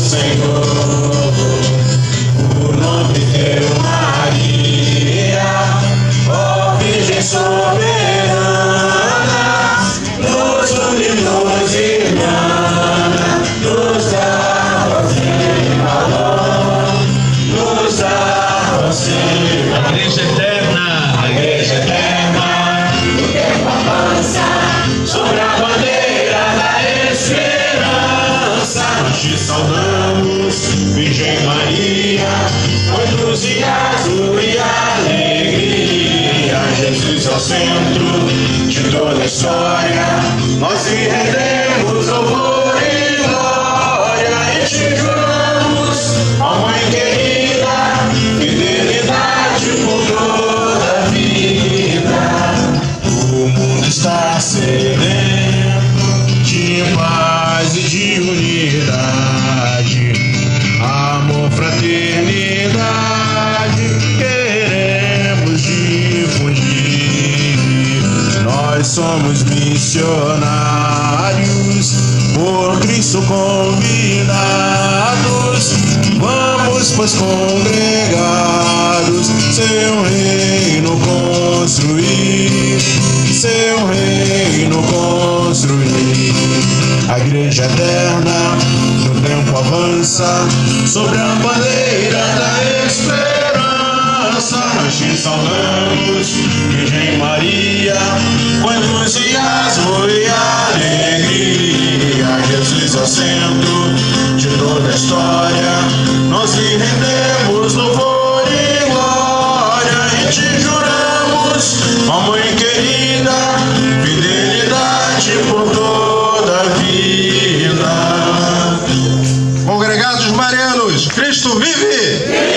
Senhor. O nome teu, Maria, ó Virgem soberana, nos une, nos irmana, nos dá sem valor, nos dá sem valor. A Igreja Eterna, a Igreja Eterna, o tempo avança sobre a bandeira da esperança. Nós te saudamos, Virgem Maria, com entusiasmo e alegria. Jesus é o centro de toda a história, nós lhe rendemos louvor e glória e te juramos, ó Mãe querida, fidelidade por toda a vida. O mundo está sedento de paz e de unidade, amor, fraternidade, queremos difundir. Nós somos missionários, por Cristo convidados, vamos pois congregados, seu reino construir, seu reino construir. A Igreja Eterna no tempo avança sobre a bandeira da esperança. Nós te saudamos, Virgem Maria, com entusiasmo e alegria. Jesus é o centro de toda a história, nós lhe rendemos louvor e glória e te juramos, ó Mãe querida, fidelidade por toda a vida. Congregados marianos, Cristo vive!